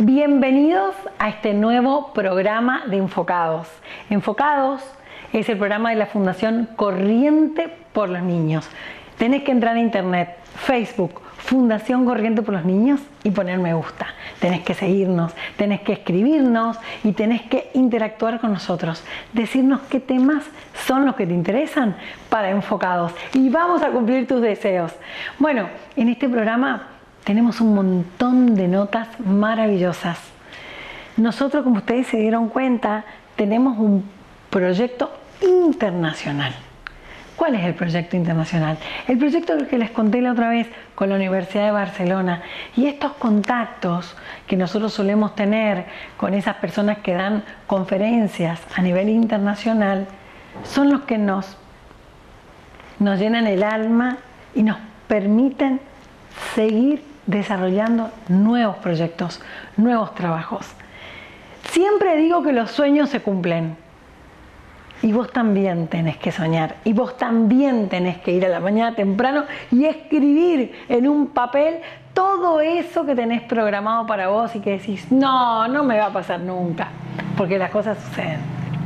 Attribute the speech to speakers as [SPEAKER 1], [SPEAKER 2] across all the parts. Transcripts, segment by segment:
[SPEAKER 1] Bienvenidos a este nuevo programa de Enfocados. Enfocados es el programa de la Fundación Corriente por los Niños. Tenés que entrar a internet, Facebook, Fundación Corriente por los Niños y poner me gusta. Tenés que seguirnos, tenés que escribirnos y tenés que interactuar con nosotros. Decirnos qué temas son los que te interesan para Enfocados y vamos a cumplir tus deseos. Bueno, en este programa tenemos un montón de notas maravillosas. Nosotros, como ustedes se dieron cuenta, tenemos un proyecto internacional. ¿Cuál es el proyecto internacional? El proyecto que les conté la otra vez con la Universidad de Barcelona. Y estos contactos que nosotros solemos tener con esas personas que dan conferencias a nivel internacional son los que nos llenan el alma y nos permiten seguir desarrollando nuevos proyectos, nuevos trabajos. Siempre digo que los sueños se cumplen. Y vos también tenés que soñar, y vos también tenés que ir a la mañana temprano y escribir en un papel todo eso que tenés programado para vos y que decís, no me va a pasar nunca, porque las cosas suceden.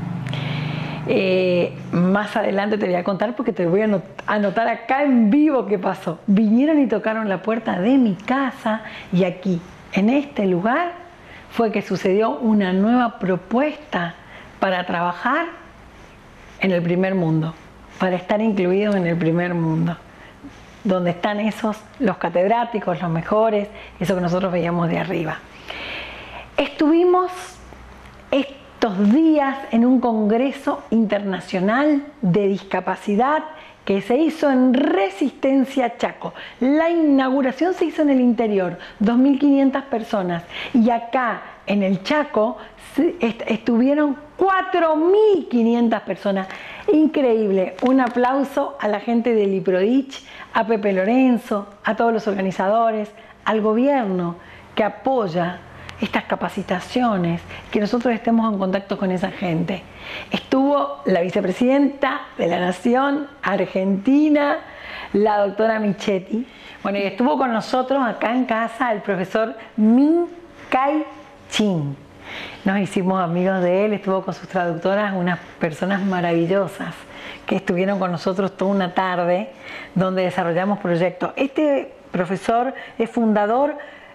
[SPEAKER 1] Más adelante te voy a contar porque te voy a anotar acá en vivo qué pasó. Vinieron y tocaron la puerta de mi casa y aquí, en este lugar, fue que sucedió una nueva propuesta para trabajar en el primer mundo, para estar incluidos en el primer mundo, donde están los catedráticos, los mejores, eso que nosotros veíamos de arriba. Estuvimos estos días en un congreso internacional de discapacidad que se hizo en Resistencia Chaco. La inauguración se hizo en el interior, 2.500 personas, y acá en el Chaco estuvieron 4.500 personas. Increíble. Un aplauso a la gente del IPRODICH, a Pepe Lorenzo, a todos los organizadores, al gobierno que apoya estas capacitaciones, que nosotros estemos en contacto con esa gente. Estuvo la vicepresidenta de la Nación Argentina, la doctora Michetti. Bueno, y estuvo con nosotros acá en casa el profesor Min Kai Chin. Nos hicimos amigos de él, estuvo con sus traductoras, unas personas maravillosas que estuvieron con nosotros toda una tarde donde desarrollamos proyectos. Este profesor es fundador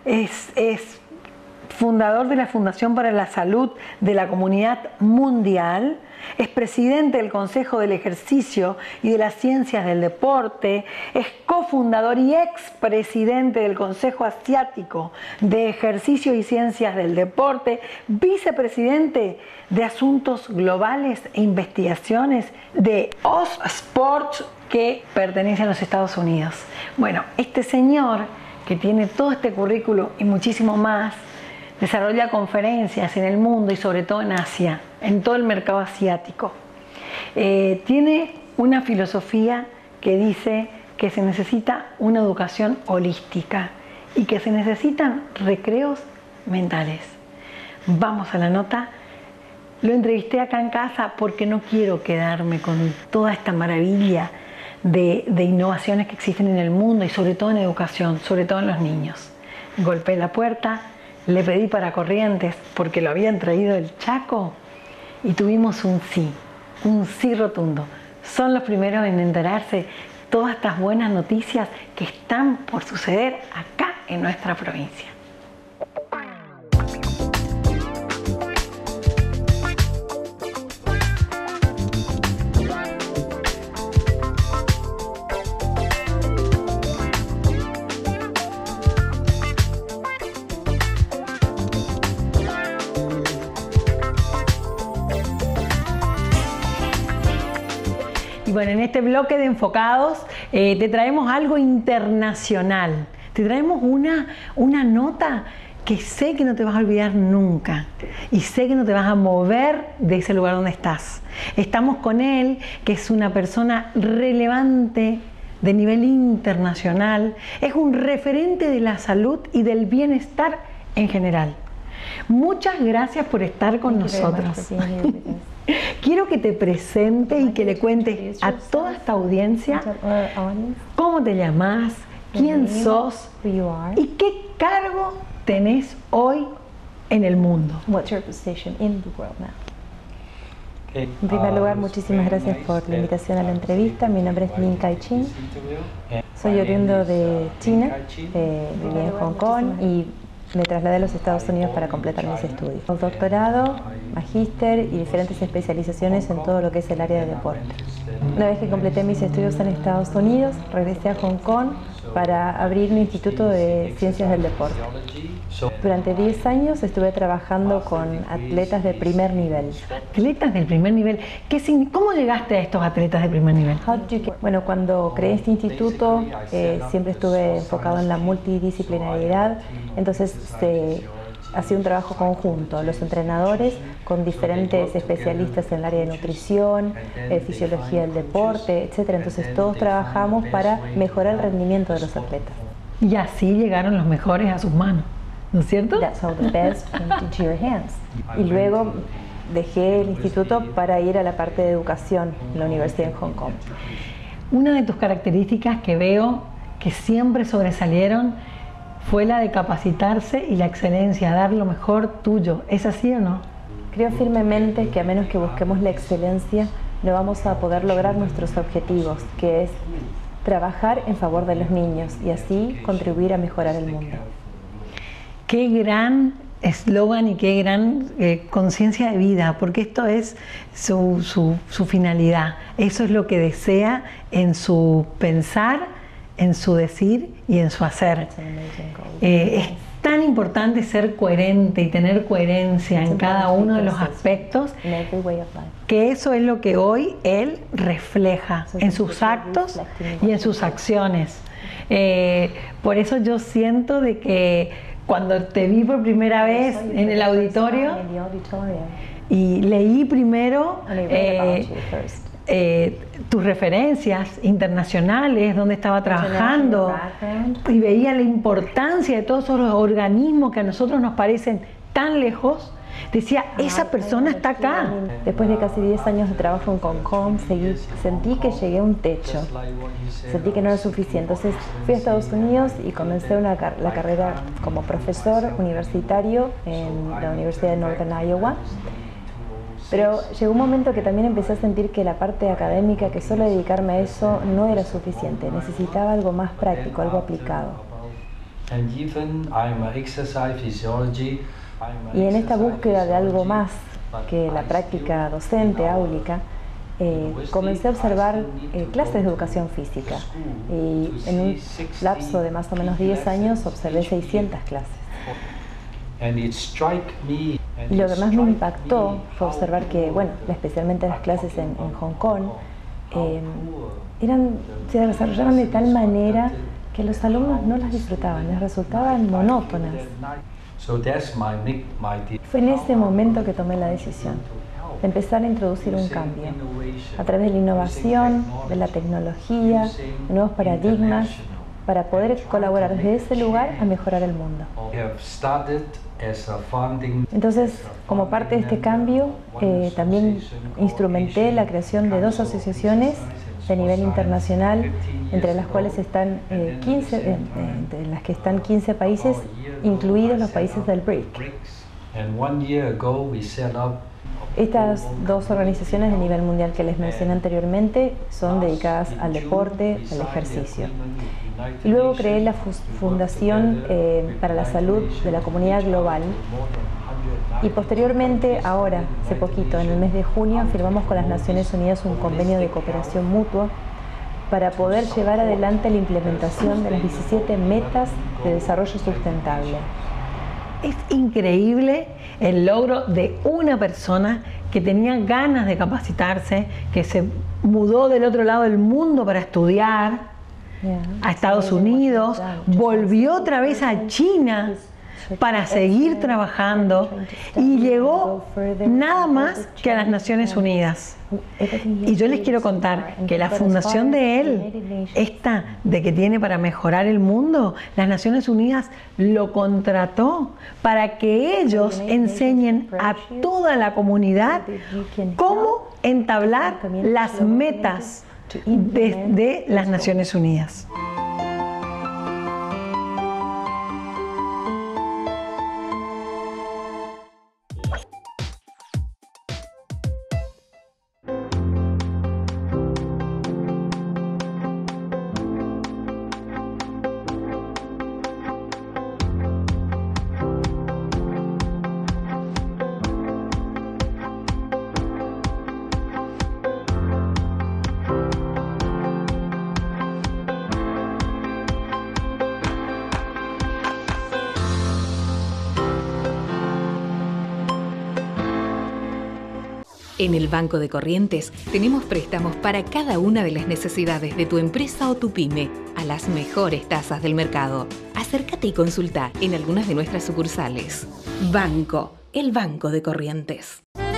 [SPEAKER 1] de la Fundación para la Salud de la Comunidad Mundial, es presidente del Consejo del Ejercicio y de las Ciencias del Deporte, es cofundador y expresidente del Consejo Asiático de Ejercicio y Ciencias del Deporte, vicepresidente de Asuntos Globales e Investigaciones de OSPORT, que pertenece a los Estados Unidos. Bueno, este señor que tiene todo este currículo y muchísimo más, desarrolla conferencias en el mundo y sobre todo en Asia, en todo el mercado asiático. Tiene una filosofía que dice que se necesita una educación holística y que se necesitan recreos mentales. Vamos a la nota. Lo entrevisté acá en casa porque no quiero quedarme con toda esta maravilla de innovaciones que existen en el mundo y sobre todo en educación, sobre todo en los niños. Golpeé la puerta. Le pedí para Corrientes porque lo habían traído del Chaco y tuvimos un sí rotundo. Son los primeros en enterarse todas estas buenas noticias que están por suceder acá en nuestra provincia. Bueno, en este bloque de Enfocados te traemos algo internacional. Te traemos una nota que sé que no te vas a olvidar nunca y sé que no te vas a mover de ese lugar donde estás. Estamos con él, que es una persona relevante de nivel internacional, es un referente de la salud y del bienestar en general. Muchas gracias por estar con nosotros. Quiero que te presente y que le cuentes a toda esta audiencia cómo te llamas, quién sos y qué cargo tenés hoy en el mundo?
[SPEAKER 2] What's your position in the world now? En primer lugar, muchísimas gracias por la invitación a la entrevista. Mi nombre es Lin Kai-Chin. Soy oriundo de China, viví en Hong Kong y me trasladé a los Estados Unidos para completar mis estudios. Doctorado, magíster y diferentes especializaciones en todo lo que es el área de deporte. Una vez que completé mis estudios en Estados Unidos, regresé a Hong Kong para abrir un instituto de ciencias del deporte. Durante 10 años estuve trabajando con atletas de primer nivel.
[SPEAKER 1] Atletas del primer nivel. ¿Cómo llegaste a estos atletas de primer nivel?
[SPEAKER 2] Bueno, cuando creé este instituto siempre estuve enfocado en la multidisciplinariedad, entonces hacía un trabajo conjunto, los entrenadores con diferentes especialistas en el área de nutrición, fisiología del deporte, etc. Entonces todos trabajamos para mejorar el rendimiento de los atletas.
[SPEAKER 1] Y así llegaron los mejores a sus manos, ¿no es cierto?
[SPEAKER 2] That's how the best came into your hands. Y luego dejé el instituto para ir a la parte de educación en la Universidad en Hong Kong.
[SPEAKER 1] Una de tus características que veo que siempre sobresalieron fue la de capacitarse y la excelencia, dar lo mejor tuyo. ¿Es así o no?
[SPEAKER 2] Creo firmemente que a menos que busquemos la excelencia, no vamos a poder lograr nuestros objetivos, que es trabajar en favor de los niños y así contribuir a mejorar el mundo.
[SPEAKER 1] Qué gran eslogan y qué gran conciencia de vida, porque esto es su finalidad. Eso es lo que desea en su pensar, en su decir y en su hacer. Es tan importante ser coherente y tener coherencia en cada uno de los aspectos, que eso es lo que hoy él refleja en sus actos y en sus acciones. Por eso yo siento de que cuando te vi por primera vez en el auditorio y leí primero tus referencias internacionales, donde estaba trabajando, y veía la importancia de todos esos organismos que a nosotros nos parecen tan lejos, decía, esa persona está acá.
[SPEAKER 2] Después de casi 10 años de trabajo en Hong Kong, sentí que llegué a un techo, sentí que no era suficiente. Entonces fui a Estados Unidos y comencé la carrera como profesor universitario en la Universidad de Northern Iowa. Pero llegó un momento que también empecé a sentir que la parte académica, que solo dedicarme a eso no era suficiente. Necesitaba algo más práctico, algo aplicado. Y en esta búsqueda de algo más que la práctica docente, áulica, comencé a observar clases de educación física. Y en un lapso de más o menos 10 años observé 600 clases. Y lo que más me impactó fue observar que, bueno, especialmente las clases en Hong Kong, se desarrollaban de tal manera que los alumnos no las disfrutaban, les resultaban monótonas. Fue en ese momento que tomé la decisión de empezar a introducir un cambio a través de la innovación, de la tecnología, de nuevos paradigmas, para poder colaborar desde ese lugar a mejorar el mundo. Entonces, como parte de este cambio, también instrumenté la creación de 2 asociaciones de nivel internacional, entre las cuales están 15 países, incluidos los países del BRIC. Estas 2 organizaciones de nivel mundial que les mencioné anteriormente son dedicadas al deporte, al ejercicio. Y luego creé la Fundación para la Salud de la Comunidad Global. Y posteriormente, ahora, hace poquito, en el mes de junio, firmamos con las Naciones Unidas un convenio de cooperación mutua para poder llevar adelante la implementación de las 17 metas de desarrollo sustentable.
[SPEAKER 1] Es increíble el logro de una persona que tenía ganas de capacitarse, que se mudó del otro lado del mundo para estudiar a Estados Unidos, volvió otra vez a China para seguir trabajando y llegó nada más que a las Naciones Unidas. Y yo les quiero contar que la fundación de él, esta de que tiene para mejorar el mundo, las Naciones Unidas lo contrató para que ellos enseñen a toda la comunidad cómo entablar las metas de las Naciones Unidas.
[SPEAKER 3] En el Banco de Corrientes tenemos préstamos para cada una de las necesidades de tu empresa o tu pyme a las mejores tasas del mercado. Acércate y consulta en algunas de nuestras sucursales. Banco, el Banco de Corrientes.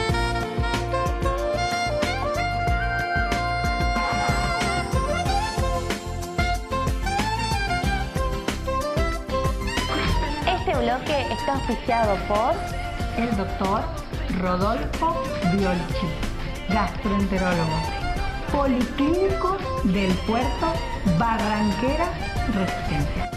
[SPEAKER 2] Este bloque está auspiciado por
[SPEAKER 1] el doctor Rodolfo Biolchi, gastroenterólogo, Policlínicos del Puerto Barranquera Resistencia.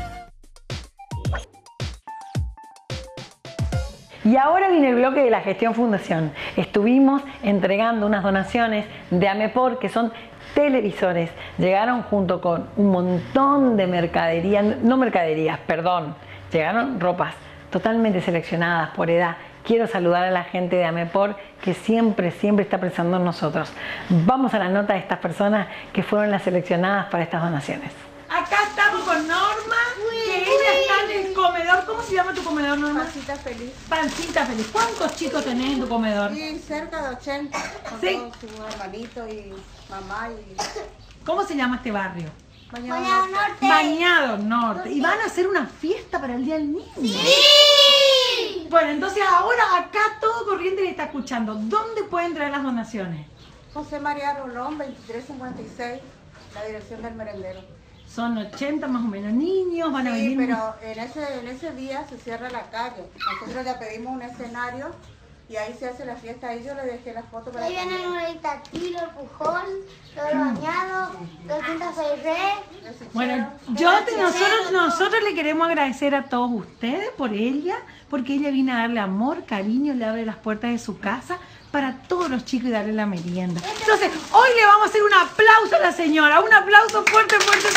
[SPEAKER 1] Y ahora viene el bloque de la gestión fundación. Estuvimos entregando unas donaciones de Amepor, que son televisores. Llegaron junto con un montón de mercadería, no mercaderías, perdón, llegaron ropas totalmente seleccionadas por edad. Quiero saludar a la gente de Amepor que siempre está pensando en nosotros. Vamos a la nota de estas personas que fueron las seleccionadas para estas donaciones. Acá estamos con Norma, que ella está en el comedor. ¿Cómo se llama tu comedor, Norma?
[SPEAKER 4] Pancita Feliz.
[SPEAKER 1] Pancita Feliz. ¿Cuántos chicos tenés en tu comedor?
[SPEAKER 4] Sí, cerca de 80. Con
[SPEAKER 1] ¿Sí?
[SPEAKER 4] todos sus hermanitos y mamá.
[SPEAKER 1] ¿Cómo se llama este barrio?
[SPEAKER 4] Bañado Norte.
[SPEAKER 1] Bañado Norte. ¿Y van a hacer una fiesta para el Día del Niño? ¡Sí! Bueno, entonces ahora acá todo Corrientes le está escuchando. ¿Dónde pueden traer las donaciones?
[SPEAKER 4] José María Rolón, 2356, la dirección del merendero.
[SPEAKER 1] Son 80 más o menos niños, van a
[SPEAKER 4] Sí,
[SPEAKER 1] venir.
[SPEAKER 4] pero en ese día se cierra la calle. Nosotros ya pedimos un escenario y ahí se hace la fiesta. Ahí yo le dejé la foto para
[SPEAKER 5] ahí
[SPEAKER 4] que
[SPEAKER 5] vienen Nurita Tiro, el Pujol, todo el bañado, 206
[SPEAKER 1] Bueno, nosotros le queremos agradecer a todos ustedes por ella, porque ella viene a darle amor, cariño, le abre las puertas de su casa para todos los chicos y darle la merienda. Entonces, hoy le vamos a hacer un aplauso a la señora, un aplauso fuerte.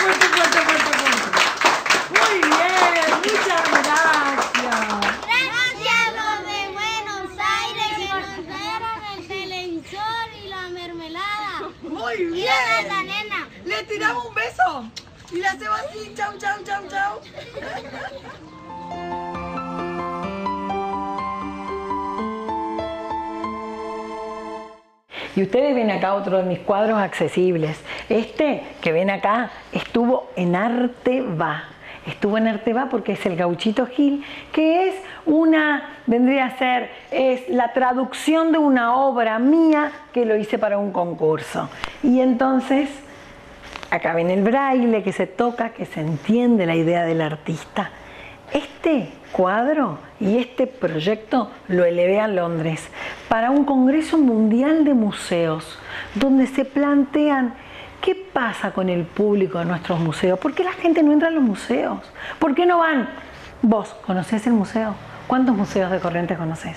[SPEAKER 1] Muy bien, muchas gracias.
[SPEAKER 5] Gracias a los de Buenos Aires que nos dieron el televisor y la mermelada.
[SPEAKER 1] Muy
[SPEAKER 5] Y
[SPEAKER 1] bien.
[SPEAKER 5] la nena.
[SPEAKER 1] Le tiramos un beso y le hacemos así, chau. Y ustedes ven acá otro de mis cuadros accesibles. Este que ven acá estuvo en Arte Va. Estuvo en Arte Va porque es el Gauchito Gil, que es es la traducción de una obra mía que lo hice para un concurso. Y entonces, acá ven el braille que se toca, que se entiende la idea del artista. Este cuadro y este proyecto lo elevé a Londres para un Congreso Mundial de Museos, donde se plantean qué pasa con el público de nuestros museos, por qué la gente no entra a los museos, por qué no van. ¿Vos conocés el museo? ¿Cuántos museos de Corrientes conocés?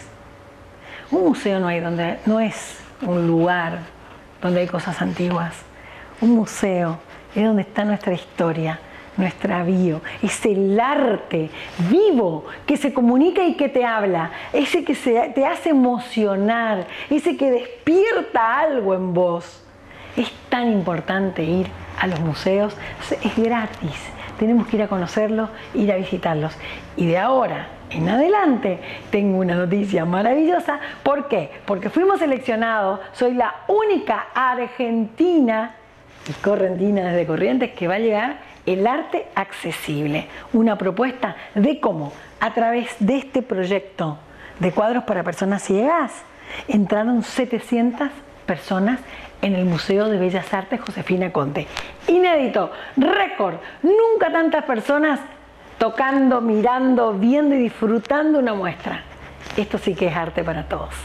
[SPEAKER 1] Un museo no es un lugar donde hay cosas antiguas. Un museo es donde está nuestra historia, nuestra bio, es el arte vivo que se comunica y que te habla, ese que te hace emocionar, ese que despierta algo en vos. Es tan importante ir a los museos, es gratis, tenemos que ir a conocerlos, ir a visitarlos. Y de ahora en adelante tengo una noticia maravillosa. ¿Por qué? Porque fuimos seleccionados, soy la única argentina y correntina desde Corrientes que va a llegar el arte accesible, una propuesta de cómo a través de este proyecto de cuadros para personas ciegas entraron 700 personas en el Museo de Bellas Artes Josefina Conte. Inédito, récord, nunca tantas personas tocando, mirando, viendo y disfrutando una muestra. Esto sí que es arte para todos.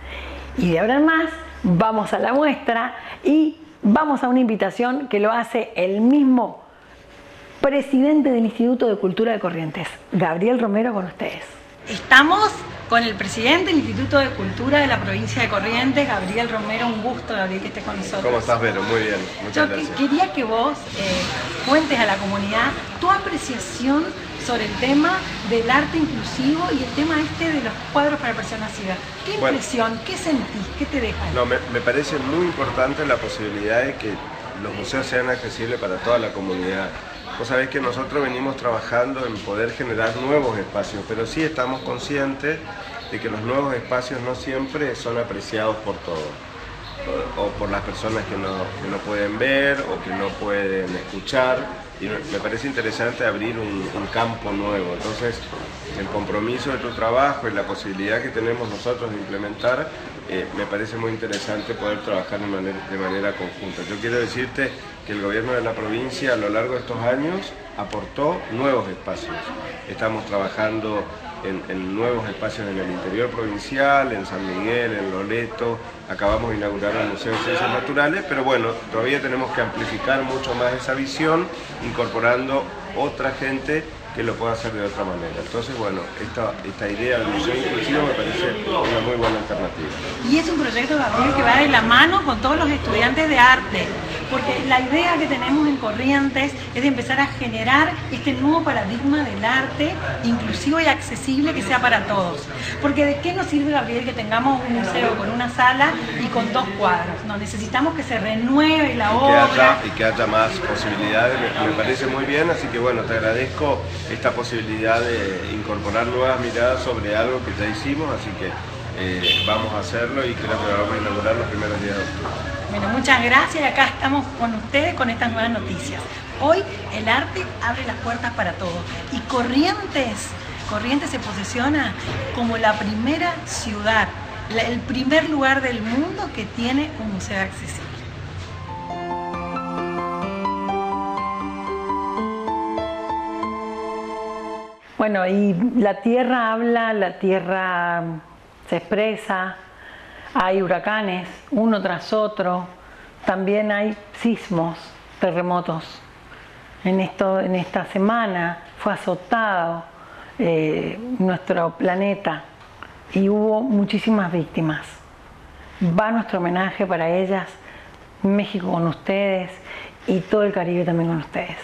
[SPEAKER 1] Y de ahora en más vamos a la muestra y vamos a una invitación que lo hace el mismo presidente del Instituto de Cultura de Corrientes, Gabriel Romero, con ustedes. Estamos con el presidente del Instituto de Cultura de la provincia de Corrientes, Gabriel Romero. Un gusto, Gabriel, que estés con nosotros.
[SPEAKER 6] ¿Cómo estás, Vero? Muy bien, muchas gracias.
[SPEAKER 1] Quería que vos cuentes a la comunidad tu apreciación sobre el tema del arte inclusivo y el tema de los cuadros para personas ciegas. ¿Qué impresión, qué sentís, qué te deja?
[SPEAKER 6] No, me parece muy importante la posibilidad de que los museos sean accesibles para toda la comunidad. Vos sabés que nosotros venimos trabajando en poder generar nuevos espacios, pero sí estamos conscientes de que los nuevos espacios no siempre son apreciados por todos. o por las personas que no pueden ver o que no pueden escuchar, y me parece interesante abrir un campo nuevo. Entonces, el compromiso de tu trabajo y la posibilidad que tenemos nosotros de implementar, me parece muy interesante poder trabajar de manera conjunta. Yo quiero decirte que el gobierno de la provincia a lo largo de estos años aportó nuevos espacios. Estamos trabajando en nuevos espacios en el interior provincial, en San Miguel, en Loreto. Acabamos de inaugurar el Museo de Ciencias Naturales, pero bueno, todavía tenemos que amplificar mucho más esa visión, incorporando otra gente que lo pueda hacer de otra manera. Entonces, bueno, esta idea del museo inclusivo me parece una muy buena alternativa.
[SPEAKER 1] Y es un proyecto, Gabriel, que va de la mano con todos los estudiantes de arte, porque la idea que tenemos en Corrientes es de empezar a generar este nuevo paradigma del arte inclusivo y accesible que sea para todos. Porque ¿de qué nos sirve, Gabriel, que tengamos un museo con una sala y con 2 cuadros? No, necesitamos que se renueve la obra.
[SPEAKER 6] Y que haya más posibilidades, me parece muy bien, así que bueno, te agradezco esta posibilidad de incorporar nuevas miradas sobre algo que ya hicimos, así que vamos a hacerlo y creo que lo vamos a inaugurar los primeros días de octubre.
[SPEAKER 1] Bueno, muchas gracias y acá estamos con ustedes con estas nuevas noticias. Hoy el arte abre las puertas para todos y Corrientes se posiciona como la primera ciudad, el primer lugar del mundo que tiene un museo accesible. Bueno, y la tierra habla, la tierra se expresa, hay huracanes, uno tras otro, también hay sismos, terremotos. En esta semana fue azotado nuestro planeta y hubo muchísimas víctimas. Va nuestro homenaje para ellas, México con ustedes y todo el Caribe también con ustedes.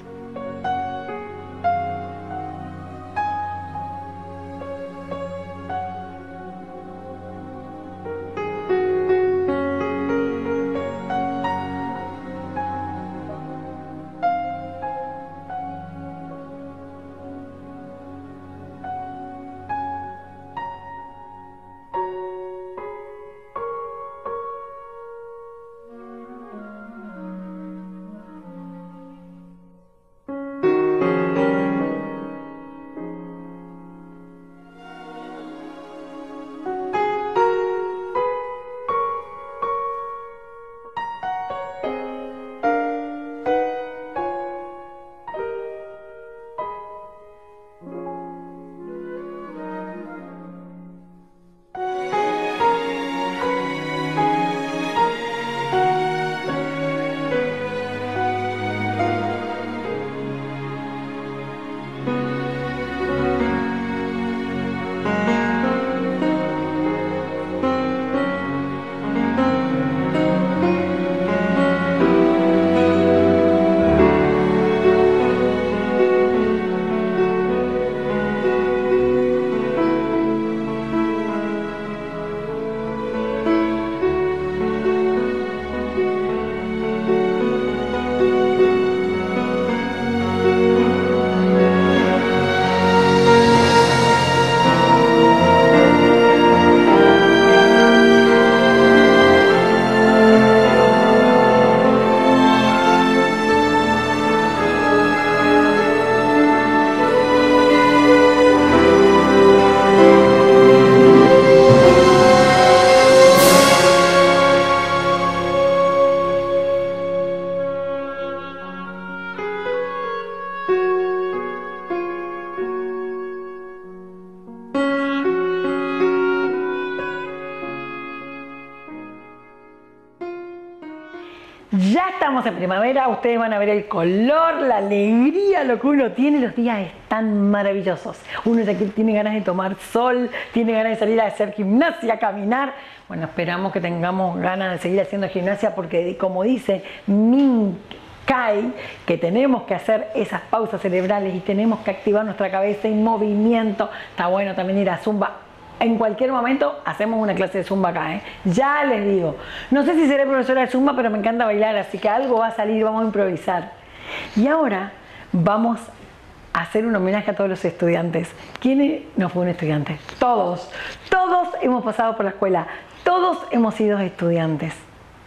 [SPEAKER 1] Ya estamos en primavera, ustedes van a ver el color, la alegría, lo que uno tiene, los días están maravillosos. Uno ya tiene ganas de tomar sol, tiene ganas de salir a hacer gimnasia, a caminar. Bueno, esperamos que tengamos ganas de seguir haciendo gimnasia porque, como dice Min Kai, que tenemos que hacer esas pausas cerebrales y tenemos que activar nuestra cabeza en movimiento. Está bueno también ir a Zumba. En cualquier momento hacemos una clase de Zumba acá, ¿eh? Ya les digo. No sé si seré profesora de Zumba, pero me encanta bailar, así que algo va a salir, vamos a improvisar. Y ahora vamos a hacer un homenaje a todos los estudiantes. ¿Quién no fue un estudiante? Todos. Todos hemos pasado por la escuela. Todos hemos sido estudiantes.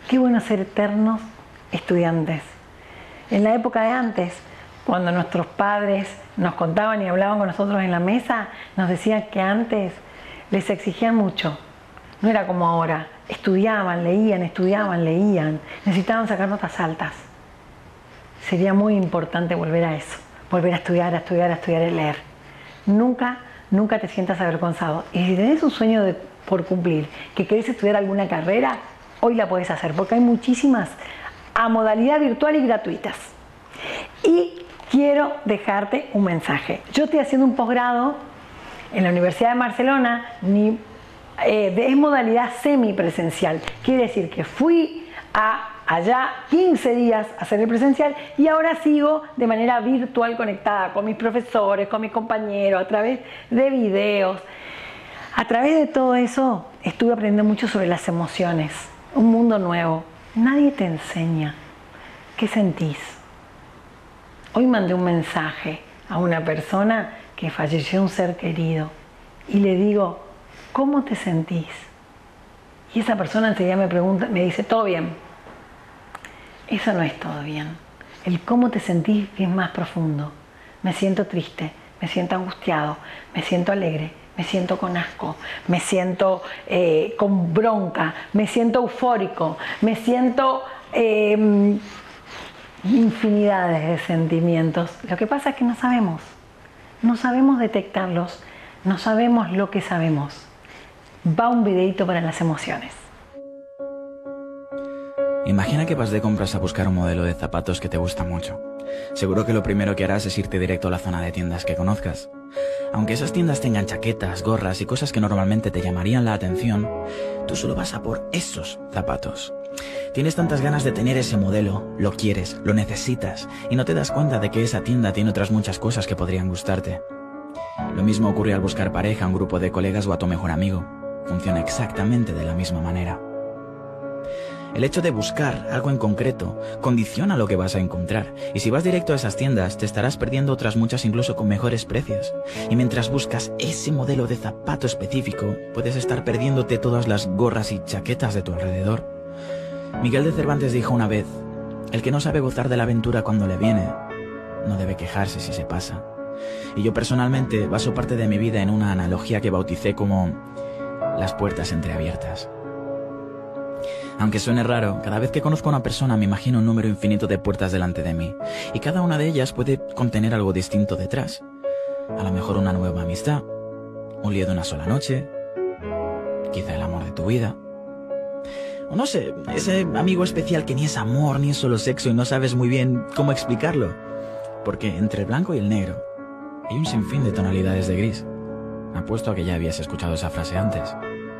[SPEAKER 1] Qué bueno ser eternos estudiantes. En la época de antes, cuando nuestros padres nos contaban y hablaban con nosotros en la mesa, nos decían que antes les exigían mucho. No era como ahora. Estudiaban, leían, necesitaban sacar notas altas. Sería muy importante volver a eso, volver a estudiar y leer. Nunca te sientas avergonzado. Y si tenés un sueño por cumplir, que querés estudiar alguna carrera, hoy la podés hacer, porque hay muchísimas a modalidad virtual y gratuitas. Y quiero dejarte un mensaje. Yo estoy haciendo un posgrado en la Universidad de Barcelona, es modalidad semipresencial. Quiere decir que fui allá 15 días a hacer el presencial y ahora sigo de manera virtual conectada con mis profesores, con mis compañeros, a través de videos. A través de todo eso estuve aprendiendo mucho sobre las emociones, un mundo nuevo. Nadie te enseña. ¿Qué sentís? Hoy mandé un mensaje a una persona que falleció, un ser querido, y le digo, ¿cómo te sentís? Y esa persona enseguida me dice, todo bien. Eso no es todo bien. El cómo te sentís es más profundo. Me siento triste, me siento angustiado, me siento alegre, me siento con asco, me siento con bronca, me siento eufórico, me siento infinidades de sentimientos. Lo que pasa es que no sabemos detectarlos, no sabemos lo que sabemos. Va un videito para las emociones.
[SPEAKER 7] Imagina que vas de compras a buscar un modelo de zapatos que te gusta mucho. Seguro que lo primero que harás es irte directo a la zona de tiendas que conozcas. Aunque esas tiendas tengan chaquetas, gorras y cosas que normalmente te llamarían la atención, tú solo vas a por esos zapatos. Tienes tantas ganas de tener ese modelo, lo quieres, lo necesitas, y no te das cuenta de que esa tienda tiene otras muchas cosas que podrían gustarte. Lo mismo ocurre al buscar pareja, a un grupo de colegas o a tu mejor amigo. Funciona exactamente de la misma manera. El hecho de buscar algo en concreto condiciona lo que vas a encontrar, y si vas directo a esas tiendas te estarás perdiendo otras muchas incluso con mejores precios. Y mientras buscas ese modelo de zapato específico, puedes estar perdiéndote todas las gorras y chaquetas de tu alrededor. Miguel de Cervantes dijo una vez, el que no sabe gozar de la aventura cuando le viene, no debe quejarse si se pasa. Y yo personalmente baso parte de mi vida en una analogía que bauticé como las puertas entreabiertas. Aunque suene raro, cada vez que conozco a una persona me imagino un número infinito de puertas delante de mí, y cada una de ellas puede contener algo distinto detrás. A lo mejor una nueva amistad, un lío de una sola noche, quizá el amor de tu vida. O no sé, ese amigo especial que ni es amor ni es solo sexo y no sabes muy bien cómo explicarlo. Porque entre el blanco y el negro hay un sinfín de tonalidades de gris. Apuesto a que ya habías escuchado esa frase antes.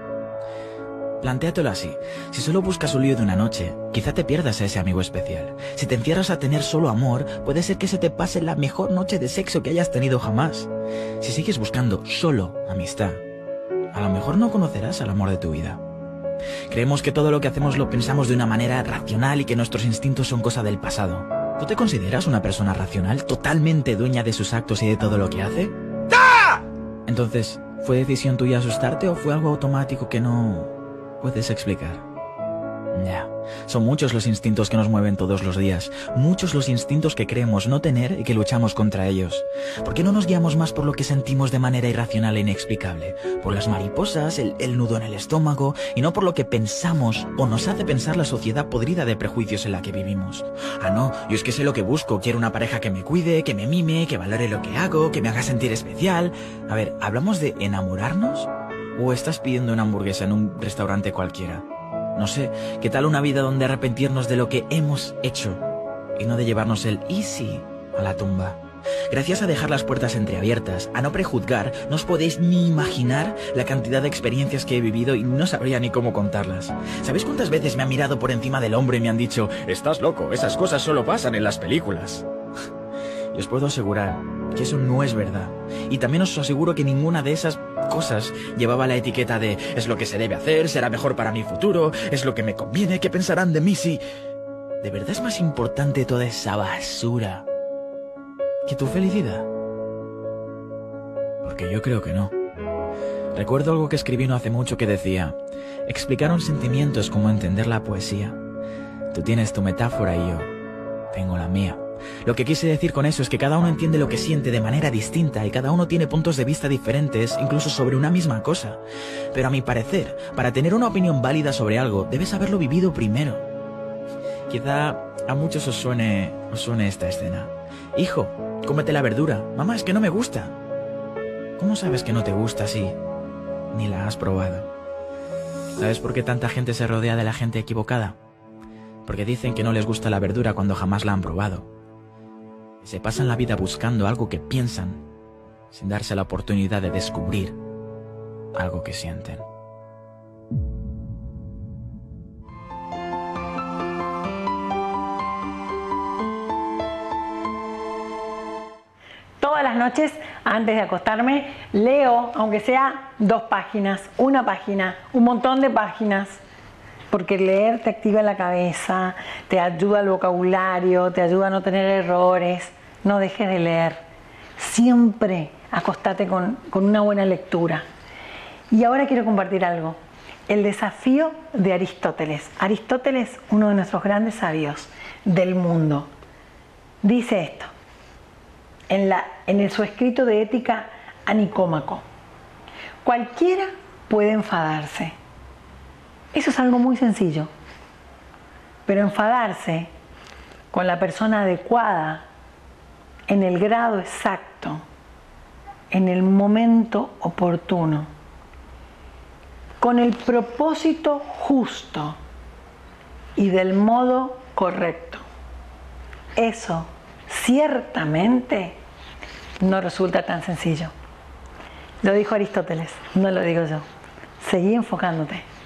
[SPEAKER 7] Plantéatelo así. Si solo buscas un lío de una noche, quizá te pierdas a ese amigo especial. Si te encierras a tener solo amor, puede ser que se te pase la mejor noche de sexo que hayas tenido jamás. Si sigues buscando solo amistad, a lo mejor no conocerás al amor de tu vida. Creemos que todo lo que hacemos lo pensamos de una manera racional y que nuestros instintos son cosa del pasado. ¿Tú te consideras una persona racional, totalmente dueña de sus actos y de todo lo que hace? ¡Ah! Entonces, ¿fue decisión tuya asustarte o fue algo automático que no puedes explicar? Ya, son muchos los instintos que nos mueven todos los días, muchos los instintos que creemos no tener y que luchamos contra ellos. ¿Por qué no nos guiamos más por lo que sentimos de manera irracional e inexplicable? Por las mariposas, el nudo en el estómago, y no por lo que pensamos o nos hace pensar la sociedad podrida de prejuicios en la que vivimos. Ah, no, yo es que sé lo que busco, quiero una pareja que me cuide, que me mime, que valore lo que hago, que me haga sentir especial. A ver, ¿hablamos de enamorarnos? ¿O estás pidiendo una hamburguesa en un restaurante cualquiera? No sé, ¿qué tal una vida donde arrepentirnos de lo que hemos hecho y no de llevarnos el easy a la tumba? Gracias a dejar las puertas entreabiertas, a no prejuzgar, no os podéis ni imaginar la cantidad de experiencias que he vivido y no sabría ni cómo contarlas. ¿Sabéis cuántas veces me han mirado por encima del hombro y me han dicho, estás loco, esas cosas solo pasan en las películas? Y os puedo asegurar que eso no es verdad. Y también os aseguro que ninguna de esas cosas llevaba la etiqueta de es lo que se debe hacer, será mejor para mi futuro, es lo que me conviene, ¿qué pensarán de mí si...? ¿De verdad es más importante toda esa basura que tu felicidad? Porque yo creo que no. Recuerdo algo que escribí no hace mucho que decía, explicar un sentimiento es como entender la poesía. Tú tienes tu metáfora y yo tengo la mía. Lo que quise decir con eso es que cada uno entiende lo que siente de manera distinta y cada uno tiene puntos de vista diferentes, incluso sobre una misma cosa. Pero a mi parecer, para tener una opinión válida sobre algo, debes haberlo vivido primero. Quizá a muchos os suene esta escena. Hijo, cómete la verdura. Mamá, es que no me gusta. ¿Cómo sabes que no te gusta si ni la has probado? ¿Sabes por qué tanta gente se rodea de la gente equivocada? Porque dicen que no les gusta la verdura cuando jamás la han probado. Se pasan la vida buscando algo que piensan, sin darse la oportunidad de descubrir algo que sienten.
[SPEAKER 1] Todas las noches, antes de acostarme, leo, aunque sea 2 páginas, 1 página, un montón de páginas. Porque leer te activa la cabeza, te ayuda al vocabulario, te ayuda a no tener errores. No dejes de leer. Siempre acostate con una buena lectura. Y ahora quiero compartir algo. El desafío de Aristóteles. Aristóteles, uno de nuestros grandes sabios del mundo, dice esto en su escrito de ética a Nicómaco. Cualquiera puede enfadarse. Eso es algo muy sencillo. Pero enfadarse con la persona adecuada, en el grado exacto, en el momento oportuno, con el propósito justo y del modo correcto. Eso ciertamente no resulta tan sencillo. Lo dijo Aristóteles, no lo digo yo. Seguí enfocándote.